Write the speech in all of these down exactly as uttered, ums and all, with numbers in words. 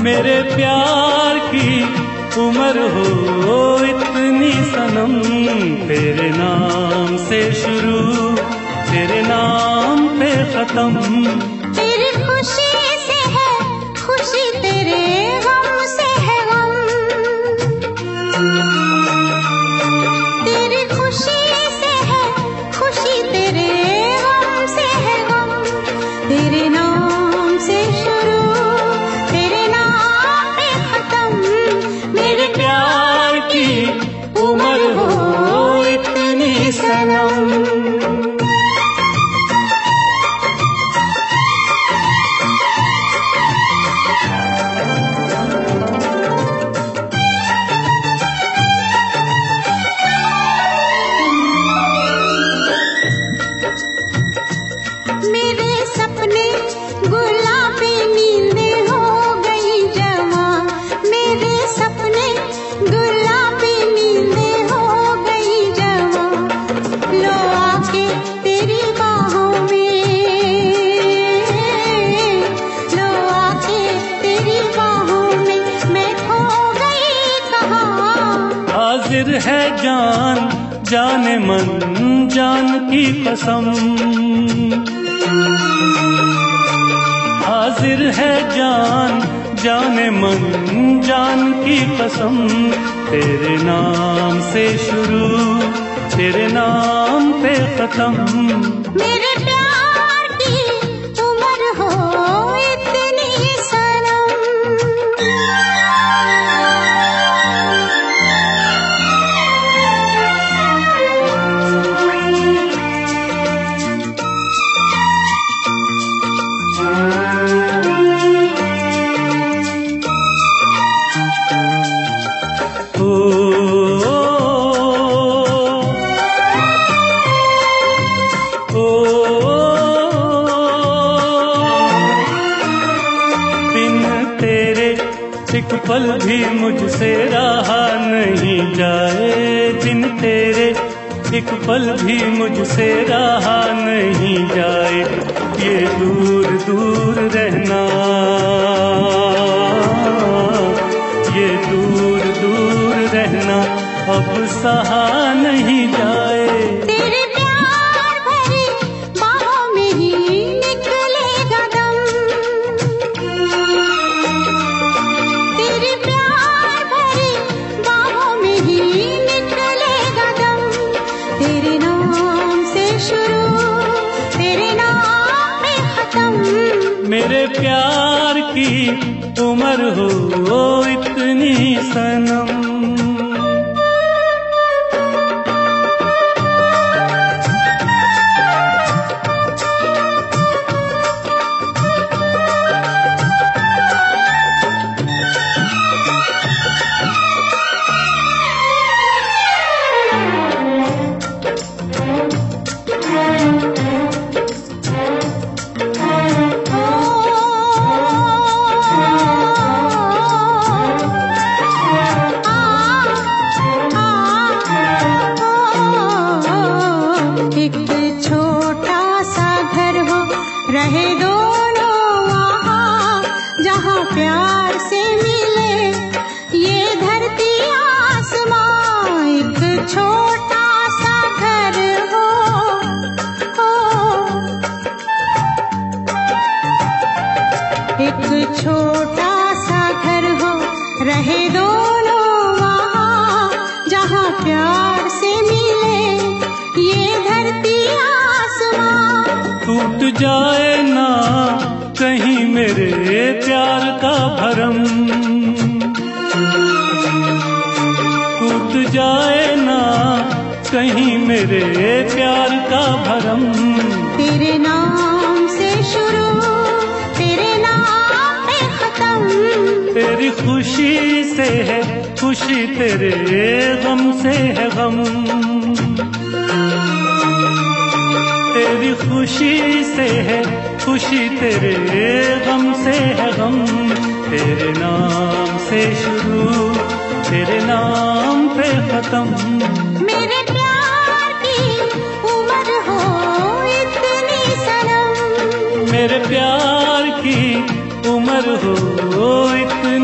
मेरे प्यार की उम्र हो इतनी सनम, तेरे नाम से शुरू तेरे नाम पे खत्म। तेरी खुशी से है खुशी, तेरे गम से है गम। तेरी खुशी से है खुशी, तेरे गम से है गम। तेरे नाम से शुरू तेरे नाम पे खत्म। मेरे प्यार की उम्र हो इतनी सनम। मेरे सपने गुलाबी नींदें हो गई जवा। मेरे सपने गुलाबी नींदें हो गई जवा। लो आके तेरी बाहों में, लो आके तेरी बाहों में मैं खो गई कहाँ। हाजिर है जान जाने मन जान की कसम, हाजिर है जान जाने मन जान की कसम। तेरे नाम से शुरू तेरे नाम पे खत्म। मेरे प्यार की उम्र हो इतनी सनम। एक पल भी मुझसे रहा नहीं जाए, दिन तेरे एक पल भी मुझसे रहा नहीं जाए। ये दूर दूर रहना, ये दूर दूर रहना अब सहा नहीं जाए। तेरे प्यार भरी बाहों में ही निकलेगा दम। तेरे प्यार भरी बाहों में ही निकलेगा दम। तेरे नाम से शुरू तेरे नाम पे खत्म। मेरे प्यार की उम्र हो इतनी सनम। रहे दोनों वहाँ जहाँ प्यार से मिले ये धरती आसमां। एक छोटा सा घर हो, हो एक छोटा सा घर हो, रहे दोनों वहाँ जहाँ प्यार से मिले ये धरती आसमां। टूट जाए ना कहीं मेरे प्यार का भरम, टूट जाए ना कहीं मेरे प्यार का भरम। तेरे नाम से शुरू तेरे नाम पे खत्म। तेरी खुशी से है खुशी, तेरे गम से है गम। तेरी खुशी से है खुशी, तेरे गम से है गम। तेरे नाम से शुरू तेरे नाम पे खत्म। मेरे प्यार की उम्र हो इतनी सनम। मेरे प्यार की उम्र हो इतनी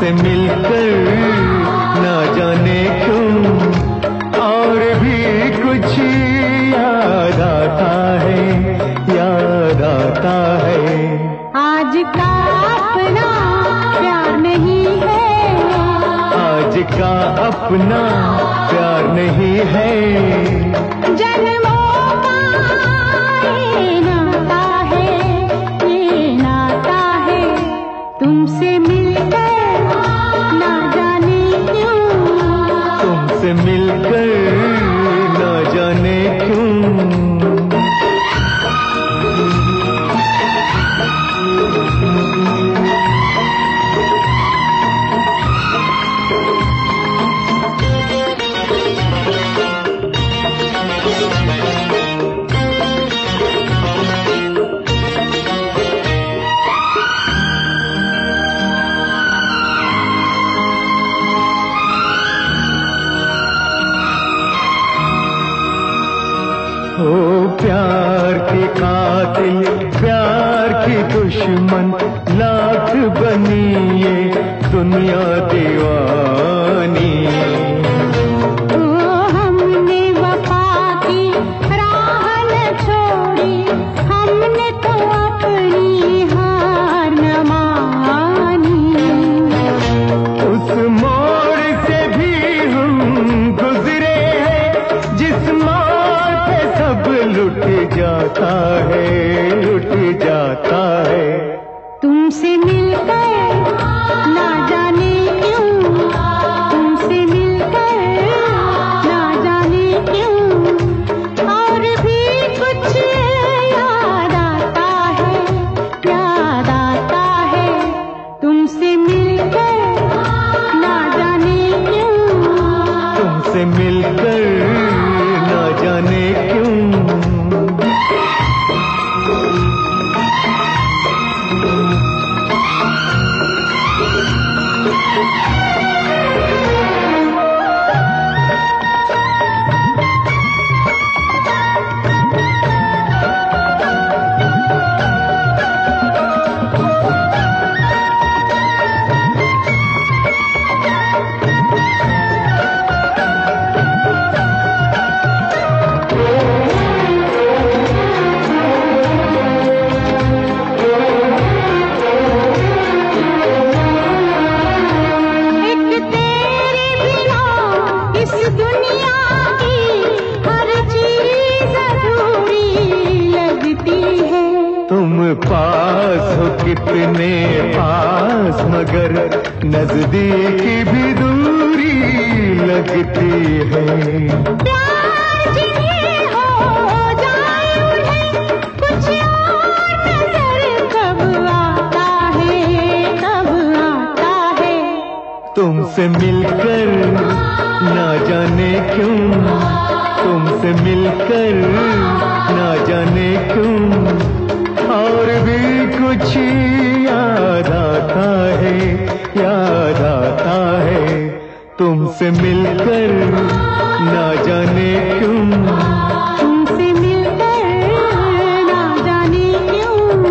तुमसे मिलकर ना जाने क्यों और भी कुछ याद आता है, याद आता है। आज का अपना प्यार नहीं है, आज का अपना प्यार नहीं है। जन्मों का ये नाता है, ये नाता है। तुमसे मिलकर ना जाने क्यों, तुमसे मिलकर ना जाने क्यों। ओ प्यार की कातिल, प्यार की दुश्मन, लाख बनी ये दुनिया दीवानी। ओ हमने वफा की राह न छोड़ी, हमने तो अपनी हार न मानी। उस मोड़ से भी हम गुजरे हैं जिस मोड़ पे सब लुट जाता है, लुट जाता है। तुमसे मिलकर ना जाने क्यों, तुमसे मिलकर ना जाने क्यों और भी कुछ याद आता है, याद आता है। तुमसे मिलकर ना जाने क्यों, तुमसे मिलकर ना जाने क्यों। पास हो कितने पास मगर नजदीक भी दूरी लगती है। प्यार जिन्हें हो जाए उन्हें कुछ और नजर कब आता है, कब आता है। तुमसे मिलकर ना जाने क्यों, तुमसे मिलकर ना जाने क्यों और भी कुछ याद आता है, याद आता है। तुमसे मिलकर ना जाने क्यों, तुमसे मिलकर ना जाने क्यों।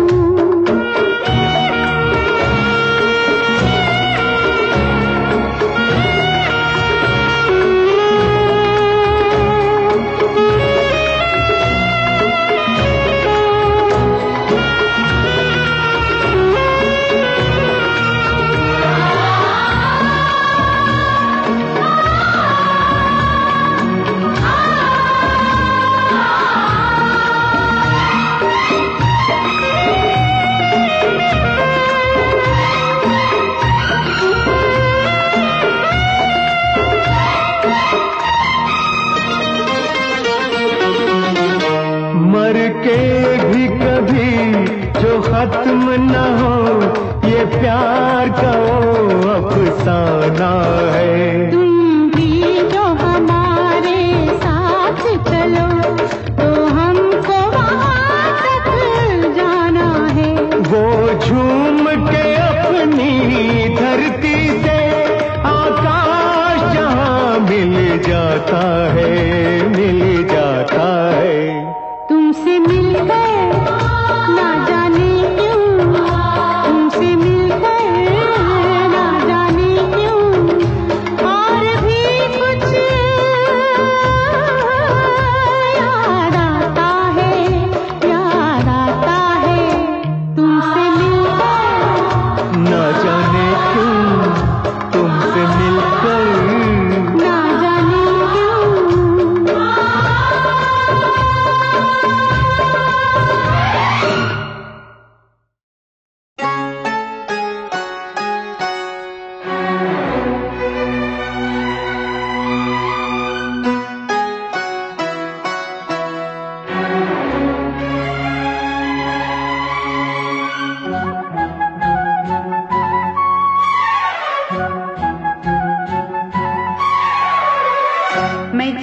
मर के भी कभी जो खत्म न हो ये प्यार का वो अफसाना है। तुम भी जो हमारे साथ चलो तो हमको वहाँ तक जाना है। वो झूम के अपनी धरती से आकाश जहाँ मिल जाता है, मिल जाता है। तुमसे मिलकर ना जाने क्यों, तुमसे मिलकर ना जाने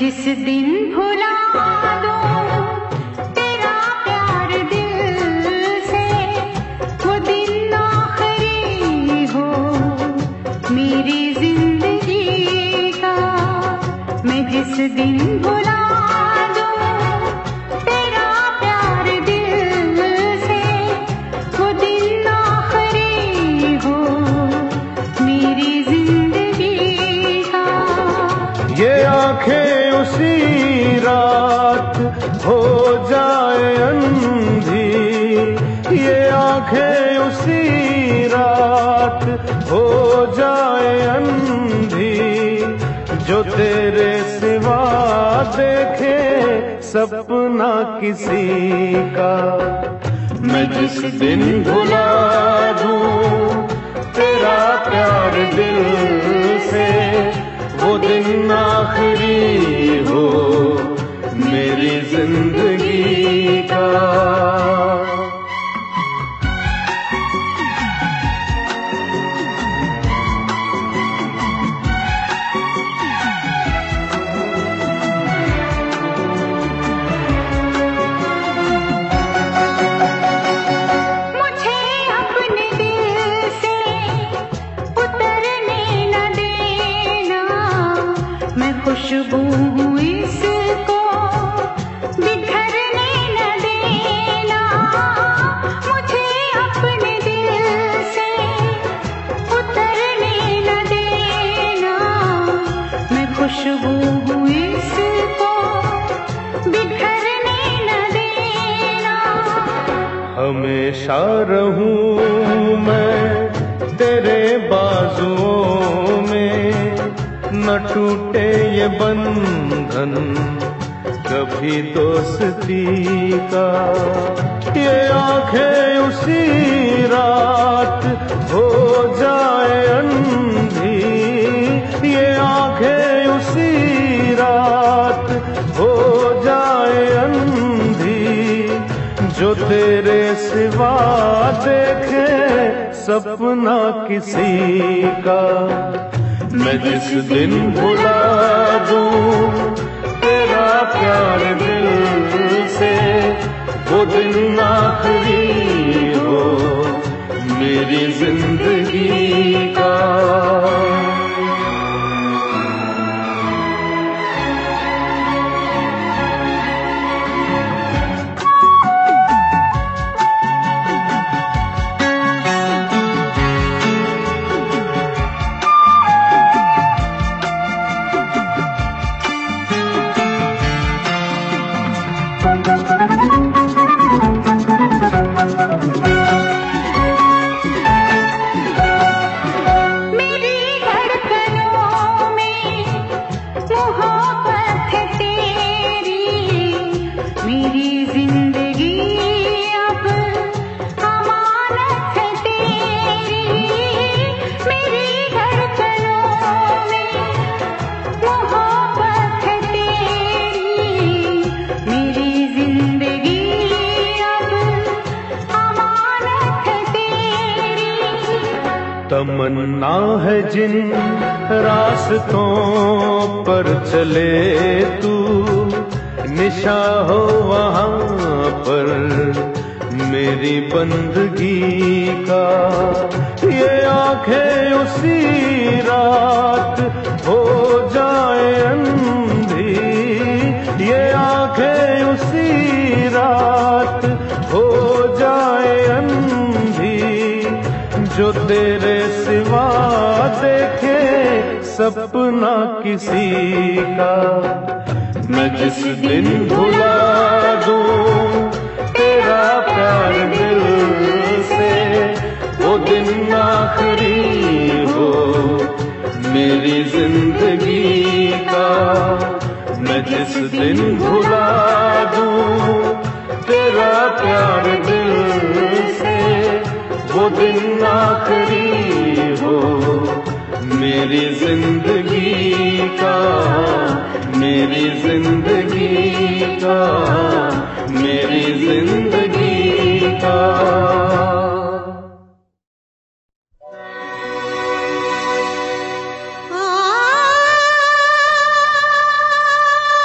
जिस दिन भुला दूं तेरा प्यार दिल से, वो दिन आखिरी हो मेरी जिंदगी का। मैं जिस दिन भुला दूं तेरा प्यार दिल से, वो दिन आखिरी हो मेरी जिंदगी का। ये आंखें उसी रात हो जाए अंधी, ये आंखें उसी रात हो जाए अंधी, जो तेरे सिवा देखे सपना किसी का। मैं जिस दिन भुला दूं तेरा प्यार दिल से, वो दिन आखिरी हो मेरी जिंदगी का। खुशबू हूँ इसको बिखरने न देना, मुझे अपने दिल से उतरने न देना। मैं खुशबू हूँ इसको बिखरने न देना। हमेशा रहूं मैं तेरे बाजुओं में, न टूटे ये बंधन कभी दोस्ती का। ये आंखें उसी रात हो जाए अंधी, ये आंखें उसी रात हो जाए अंधी, जो तेरे सिवा देखे सपना किसी का। मैं जिस दिन भुला दूं तेरा प्यार दिल से, वो दिन आखिरी हो मेरी जिंदगी का। तमन्ना है जिन रास्तों पर चले तू, निशा हो वहाँ पर मेरी बंदगी का। ये आंखें उसी रात हो जाए अंधी, ये आंखें उसी रात हो जाए अंधी, जो तेरे सिवा देखे सपना किसी का। मैं जिस दिन भुला दूं तेरा प्यार दिल से, वो दिन आखिरी हो मेरी जिंदगी का। मैं जिस दिन भुला दूं तेरा प्यार दिल से, वो दिन आखिरी हो मेरी जिंदगी का, मेरी जिंदगी का, मेरी जिंदगी का। आ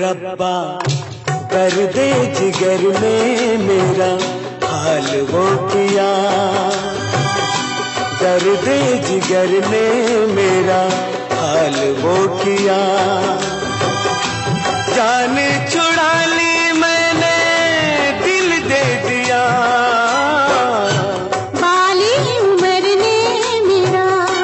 रब्बा दर्द जिगर में मेरा हाल वो किया, दर्द जिगर ने मेरा हाल वो किया। जान छुड़ा ली मैंने दिल दे दिया, बाली उम्र ने मेरा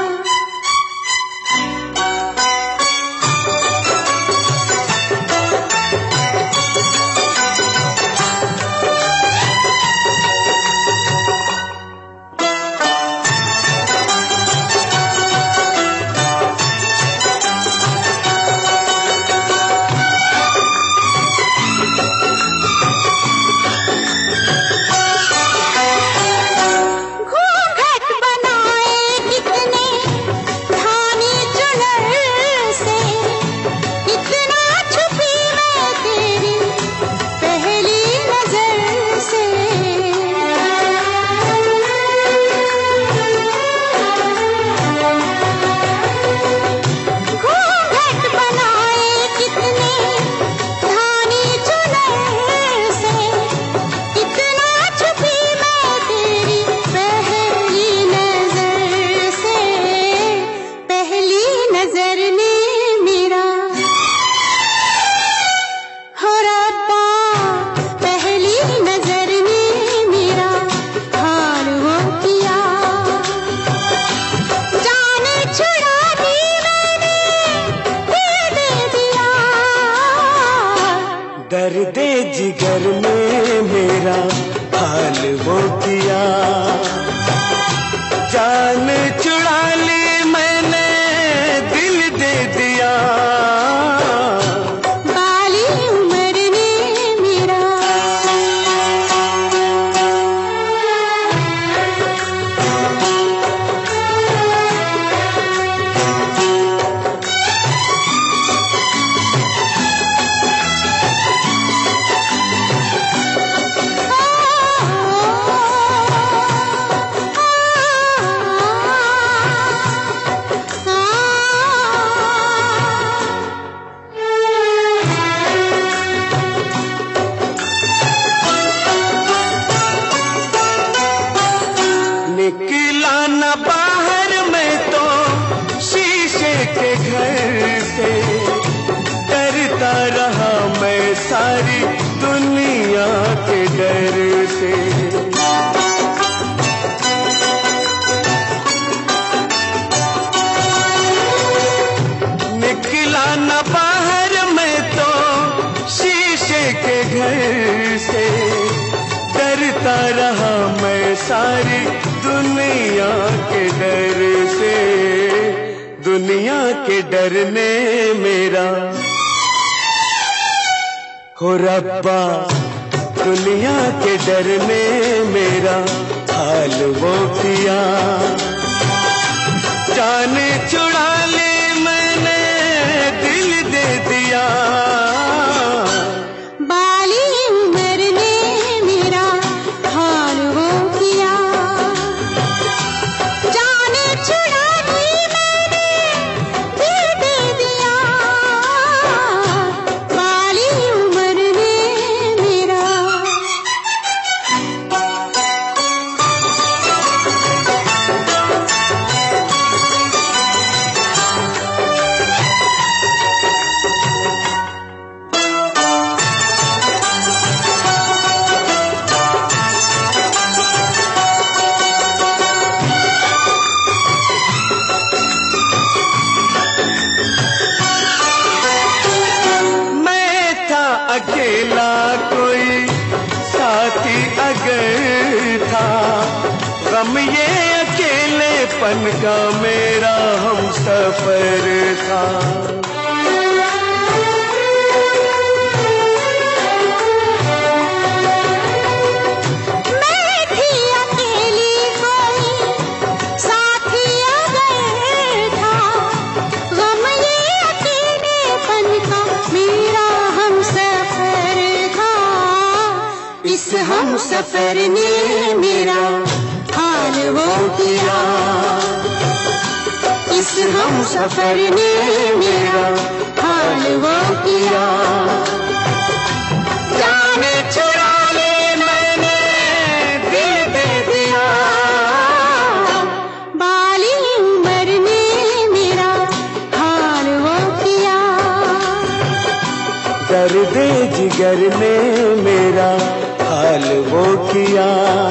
दर्द जिगर में मेरा हाल वो किया। जान छुड़ा ली मैंने दिल दे दिया, बाली उम्र ने मेरा निकला न बाहर में तो शीशे के घर से, डरता रहा मैं सारी दुनिया के डर से। निकला न बाहर में तो शीशे के घर से, डरता रहा मैं सारी दुनिया के डर से। दुनिया के डर ने मेरा हो रब्बा, दुनिया के डर ने मेरा हाल वो किया। जान छुड़ा ली मैंने दिल दे दिया, बाली उम्र ने मेरा हाल वो किया। जान छुड़ा ली मैंने दिल दे दिया, बाली उम्र ने मेरा अकेला कोई साथी अगर था, गम ये अकेलेपन का मेरा हम सफर था। मैं थी अकेली कोई साथी अगर था, गम ये अकेलेपन का मेरा हम सफर था। इस हम सफर ने मेरा हाल वो किया, इस हम सफर ने मेरा हाल हाल वो किया। जाने चुरा ले मैंने दिल दे दिया, बाली उम्र में मेरा हाल वो किया। दर्द जिगर ने मेरा हाल वो किया।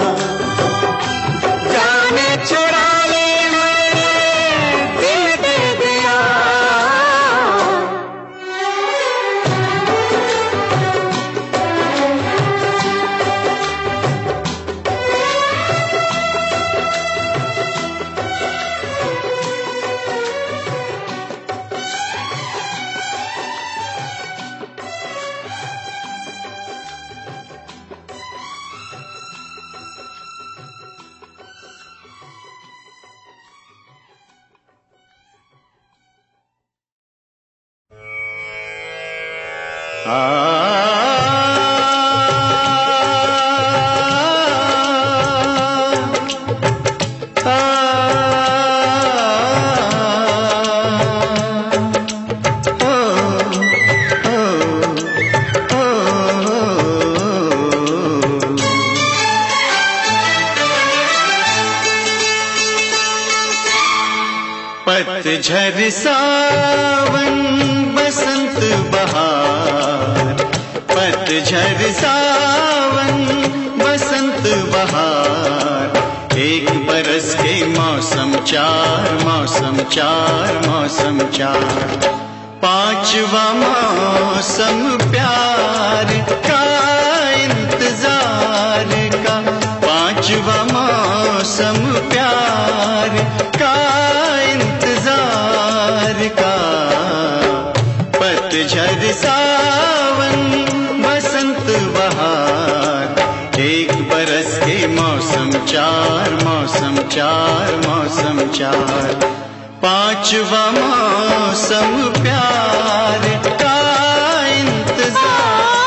जाने चुरा ले मैंने दिल दे दिया। पतझर सावन बसंत बहार, पतझर सावन बसंत बहार, एक बरस के मौसम चार, मौसम चार, मौसम चार। पांचवा मौसम प्यार का इंतजार का, पांचवा मौसम प्यार का इंतजार का। पतझर सावन बसंत बहार, एक बरस के मौसम चार, मौसम चार, मौसम चार। पांचवा मौसम प्यार का इंतजार।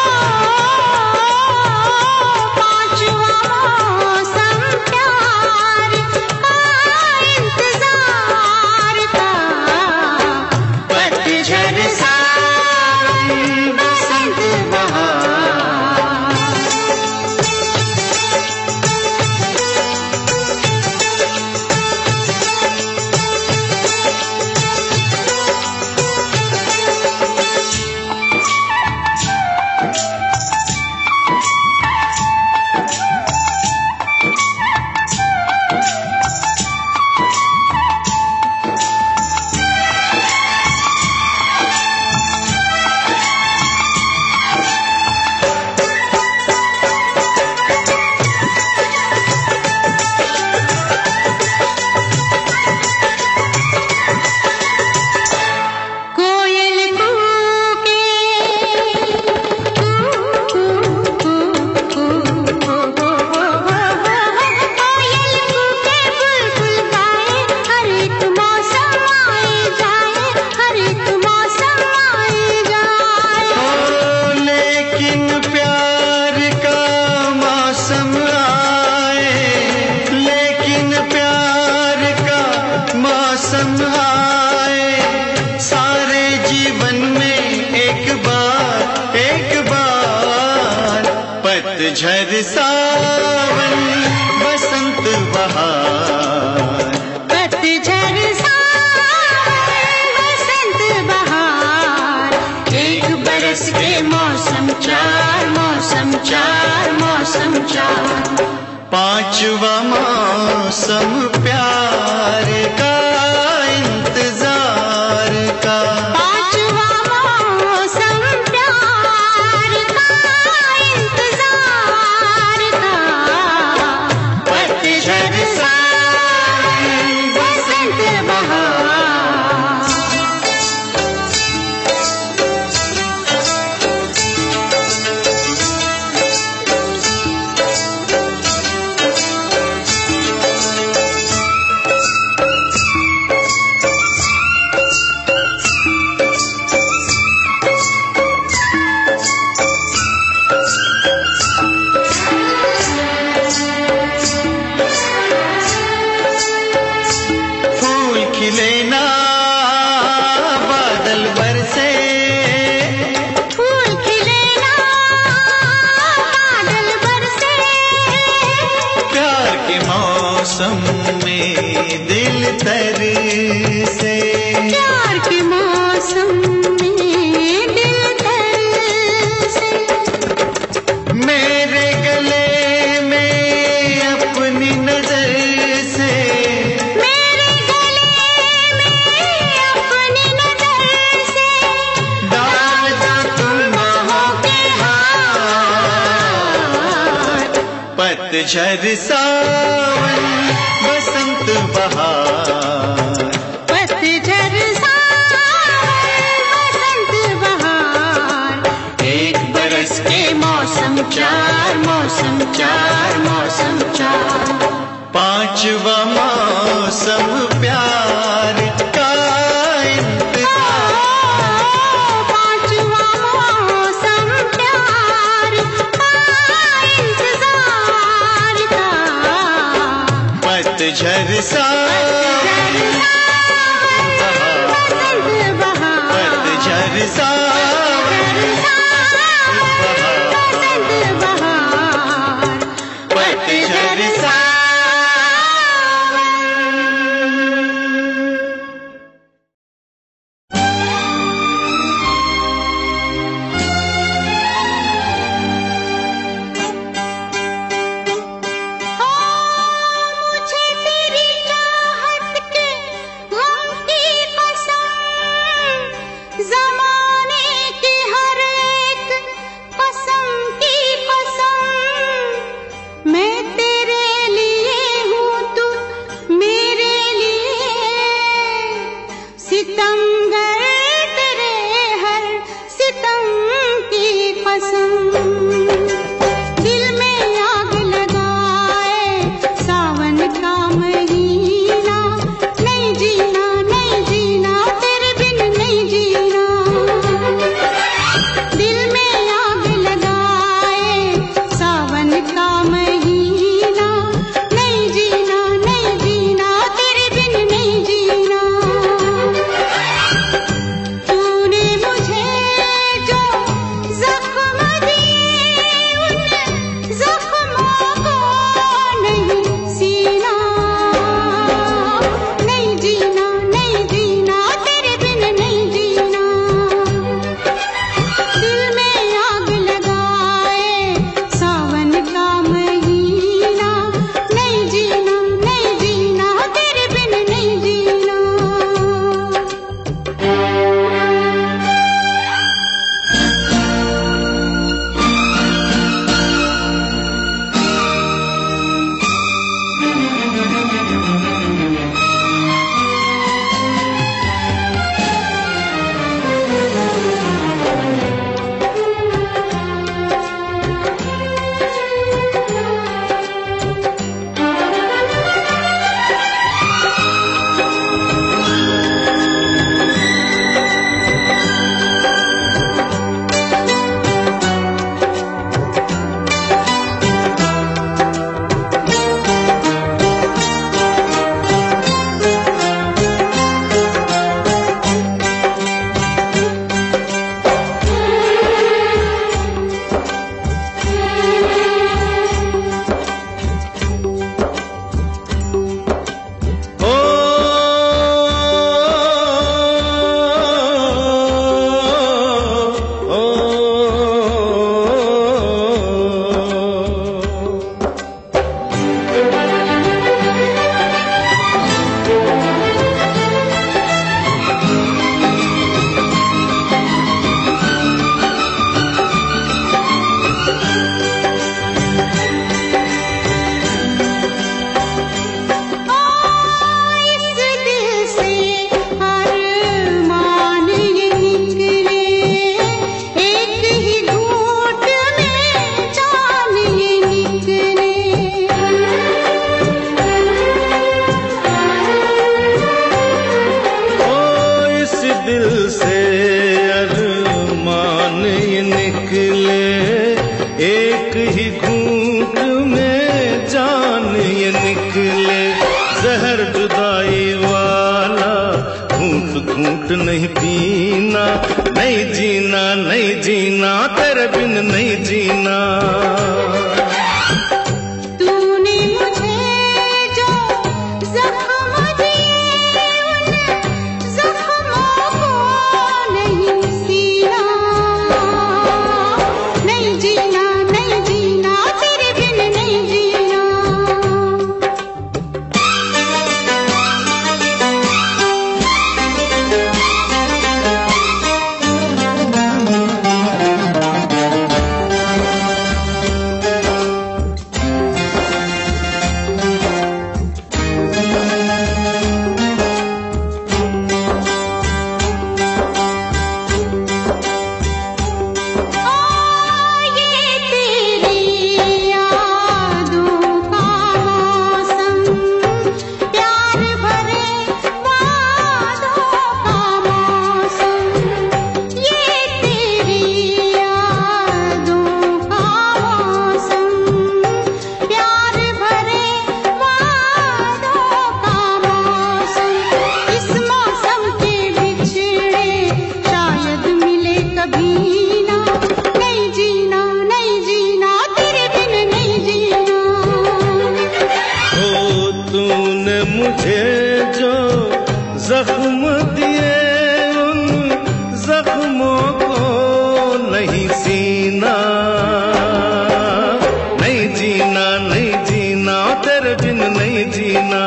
पतझर सावन बसंत बहार, पतझर सावन बसंत बहार, एक बरस के मौसम चार, मौसम चार, मौसम चार। पांचवा मौसम प्यार का इंतजार का, पांचवा मौसम प्यार का इंतजार का। पतझर सावन बसंत बहार। मौसम में दिल तर से, प्यार के मौसम में दिल तर से, मेरे गले में अपनी नजर से, मेरे गले में अपनी नजर से, डाल जा तुम बाहों के हाथ, पतझड़ सावन बसंत बहार, पतझड़ सावन बसंत बहार, एक बरस के मौसम चार मौसम चार मौसम चार, पांचवा मौसम प्यार का इंतजार, पांचवा मौसम प्यार का इंतजार का, पतझड़ सावन बसंत बहार, पतझड़ सावन बसंत बहार, पतझड़ सावन। मुझे तेरी चाहत के गम की कसम, ज़माने की हर एक कसम की कसम, मैं तेरे लिए हूँ तू मेरे लिए, सितमगर तेरे हर सितम की कसम, दिल में आग लगाए सावन का महीना, नहीं जीना नहीं जीना तेरे बिन नहीं जीना, दिल में आग लगाए सावन का महीना, नहीं जीना नहीं जीना तेरे बिन नहीं जीना, तूने मुझे जो जख्म दिए उन जख्मों को नहीं सीना, नहीं जीना नहीं जीना तेरे बिन नहीं जीना, दिल में आग लगाए सावन का महीना, नहीं जीना नहीं जीना तेरे बिन नहीं जीना। घूंट नहीं पीना, नहीं जीना नहीं जीना तेरे बिन नहीं जीना। तूने मुझे जो तूने मुझे जो जख्म दिए उन जख्मों को नहीं सीना, नहीं जीना, नहीं जीना, तेरे बिन नहीं जीना।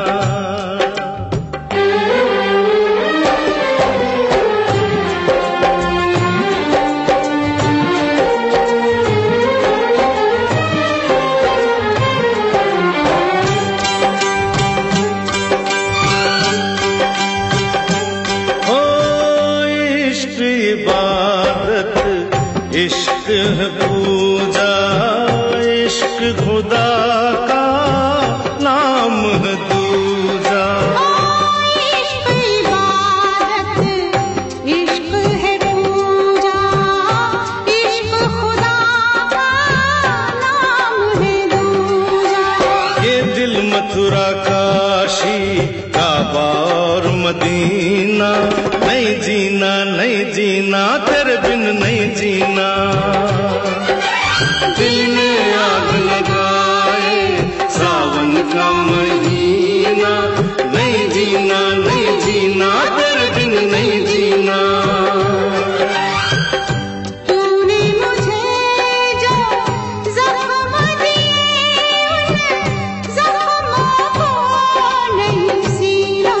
इश्क है पूजा, इश्क खुदा का नाम है दूजा। इश्क इबादत, इश्क है पूजा, इश्क खुदा का नाम है दूजा। ये दिल मथुरा काशी काबा और मदीना, नहीं जीना, नहीं जीना, तेरे बिन नहीं जीना। दिल में आग लगाए सावन का महीना, नहीं जीना, नहीं जीना, तेरे बिन नहीं जीना। तूने मुझे जो जख्म दिए उन जख्मों को नहीं सीना,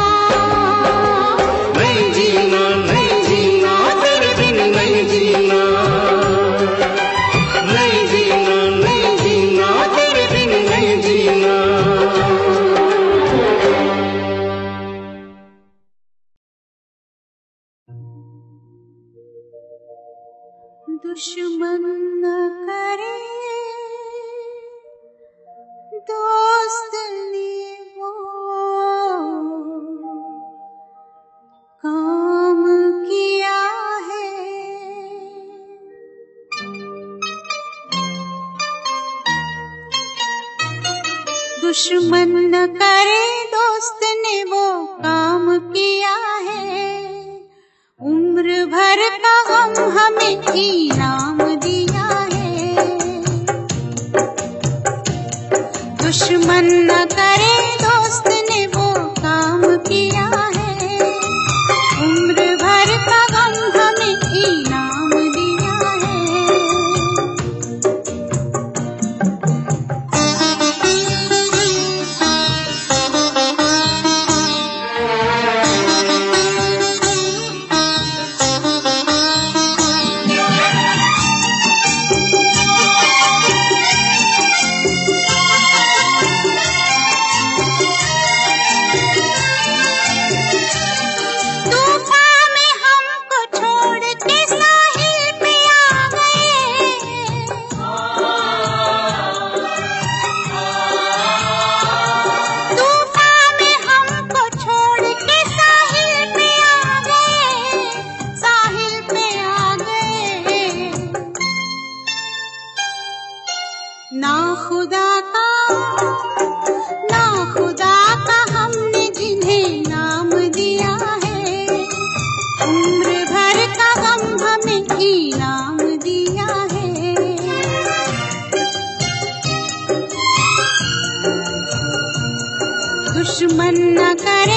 नहीं जीना, नहीं जीना, तेरे बिन नहीं जीना। नहीं जीना, नहीं जीना, तेरे बिन नहीं जीना। दुश्मन न करे दोस्त ने वो काम किया है। दुश्मन न करे दोस्त ने वो काम किया है। उम्र भर का गम हमें इनाम दिया है। दुश्मन न करे दोस्त ने वो काम किया है। उम्र भर का गम हमें इनाम दिया है। ना खुदा का ना खुदा का हमने जिन्हें नाम दिया है। उम्र भर का गम हमें इनाम दिया है। दुश्मन न करे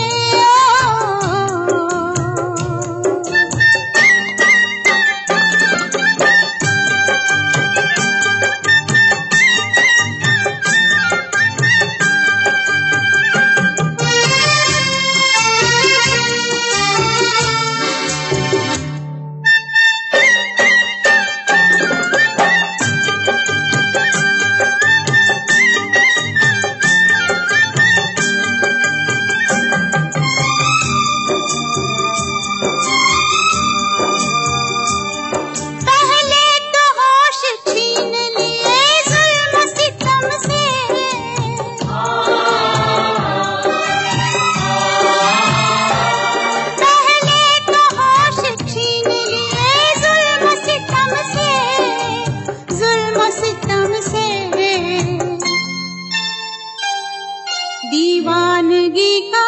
दीवानगी का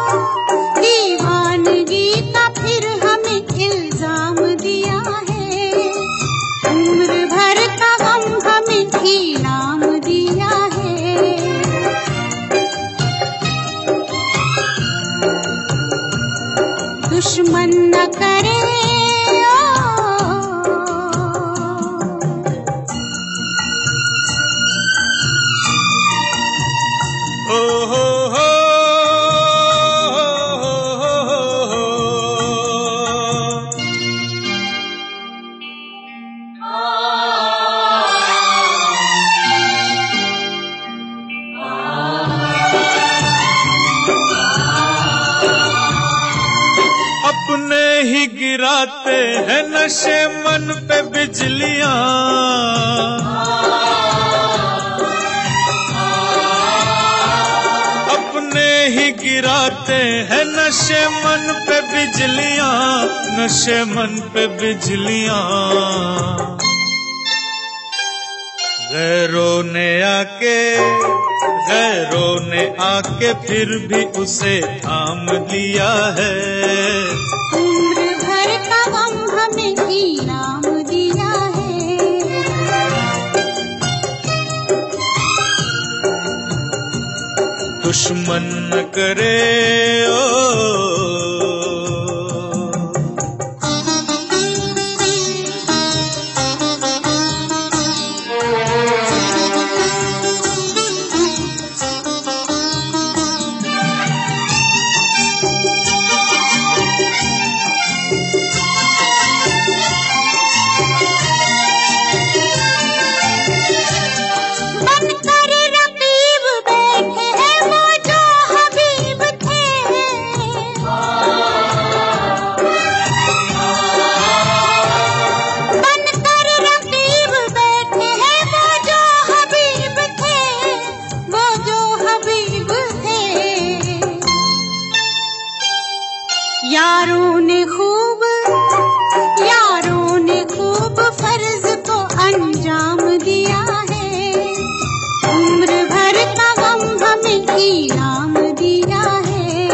दीवानगी का फिर हमें इल्जाम दिया है। उम्र भर का गम हमें इनाम दिया है। दुश्मन न करे ओ हो हो अपने ही गिराते हैं नशे मन पे बिजलियां, अपने ही गिराते हैं नशे मन पे बिजलियां, नशे मन पे बिजलियां। गैरों ने आके गैरों ने आके फिर भी उसे थाम लिया है। उम्र भर का गम हमें इनाम दिया है। दुश्मन न करे ओ यारों ने खूब यारों ने खूब फर्ज को अंजाम दिया है। उम्र भर का गम हमें इनाम दिया है।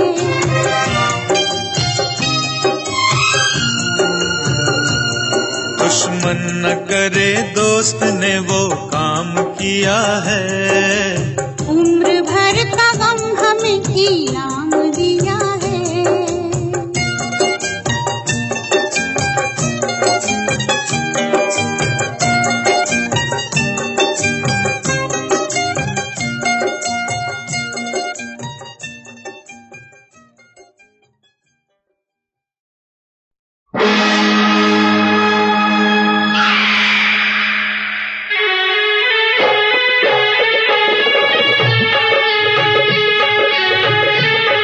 दुश्मन न करे दोस्त ने वो काम किया है। उम्र भर का गम हमें इनाम दिया है। Thank you.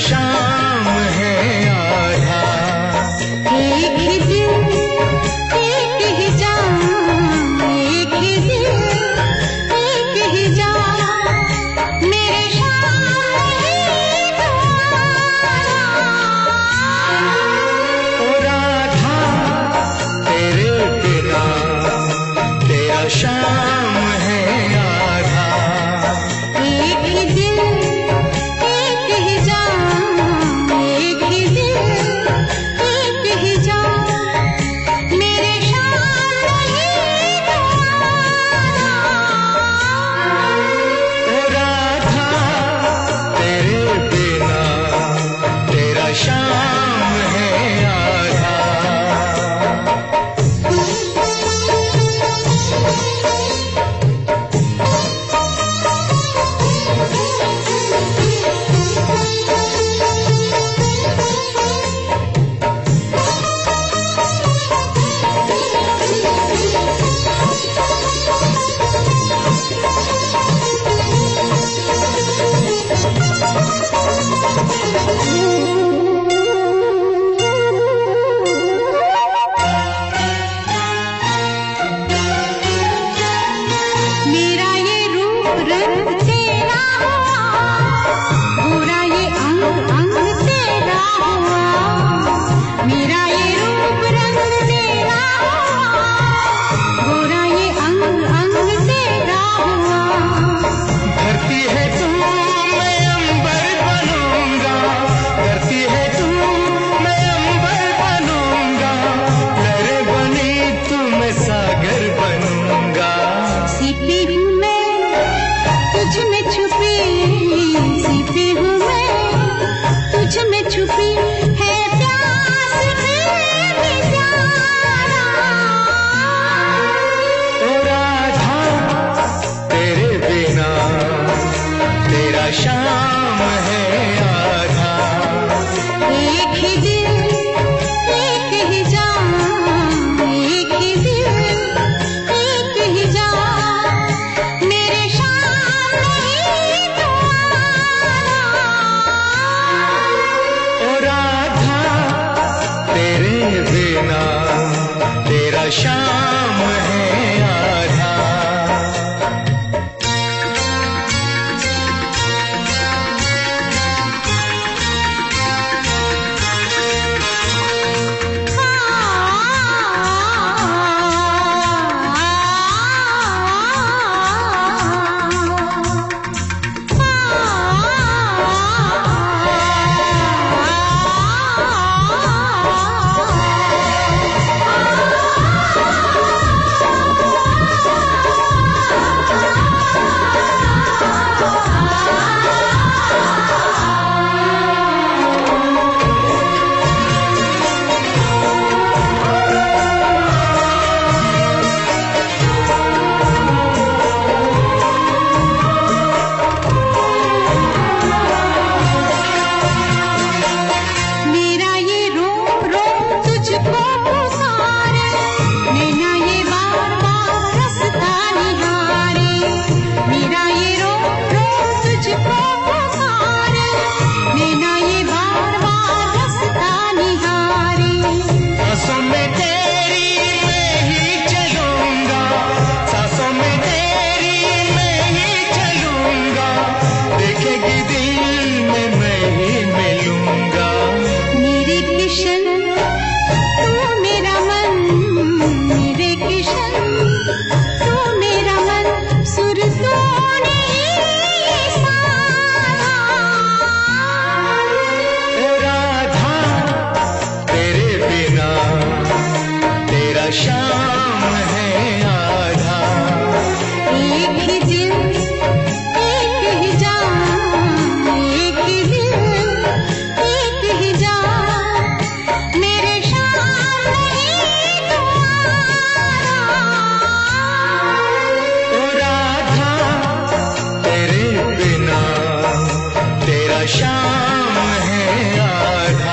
शाम है आधा। एक ही दिल एक ही जान, एक ही दिल एक ही जान, मेरे शाम ही ओ राधा तेरे बिना तेरा शाम है आधा। एक ही दिल एक ही जान, एक ही दिल एक ही जान, मेरे शाम ही ओ राधा तेरे बिना तेरा शाम है आधा। मेरा ये रूप रंग तेरा हुआ, गोरा ये अंग अंग तेरा हुआ, मेरा ये रूप रंग तेरा हुआ, गोरा ये अंग अंग तेरा हुआ। धरती है तू मैं अंबर बनूंगा, धरती है तू मैं अंबर बनूंगा, लहरें बनी तू मैं सागर बनूंगा। सीपी हूँ मैं तुझ में छुपी, सीपी हूँ मैं तुझ में छुपी, है प्यास मेरी प्यारा। ओ राधा तेरे बिना तेरा शाम है आधा। एक ही दिल एक ही जान, एक ही दिल एक ही जान, मेरे शाम ही ओ राधा तेरे बिना तेरा शाम है आधा। मेरा ये रोम रोम तुझको पुकारे, नैना ये बार बार रास्ता निहारे, मेरा ये रोम रोम तुझको पुकारे, नैना ये बार बार रास्ता निहारे। सांसों में तेरी मैं ही चलूंगा, सांसों में तेरी मैं ही चलूंगा, देखेगी दिल में मैं ही मिलूंगा। मेरे किशन तू मेरा मन, मेरे किशन तू मेरा मन, सुर तूने ये सारा। ओ राधा तेरे बिना तेरा शाम है आधा। एक ही दिल एक ही जान, एक ही दिल एक ही जान, मेरे शाम ही ओ राधा तेरे बिना तेरा शाम है आधा।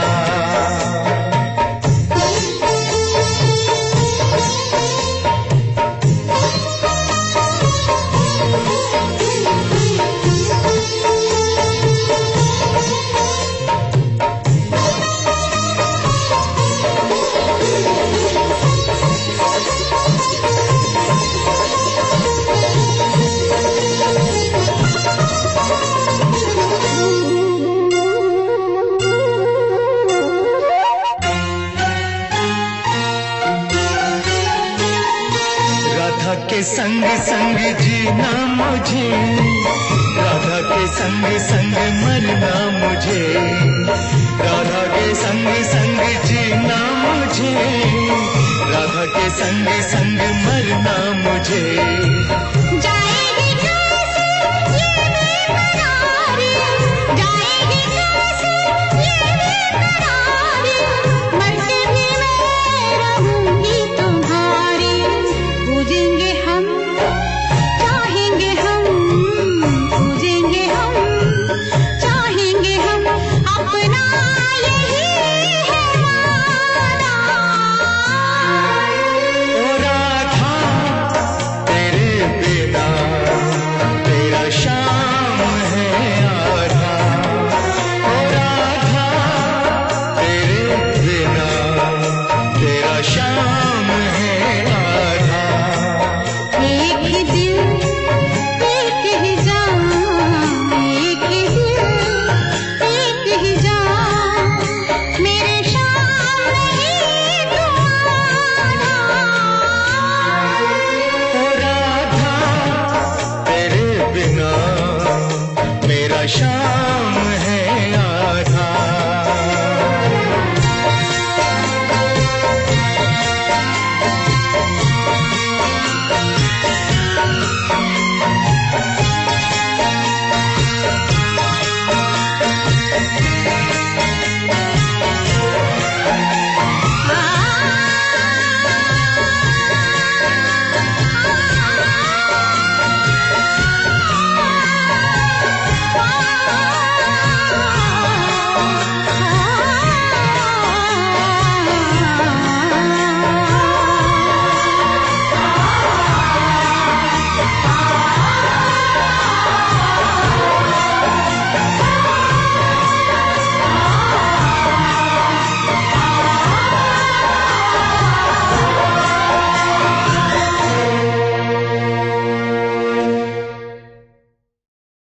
संग संग जीना मुझे, राधा के संग संग मरना मुझे, राधा के संग संग जीना मुझे, राधा के संग संग मरना मुझे।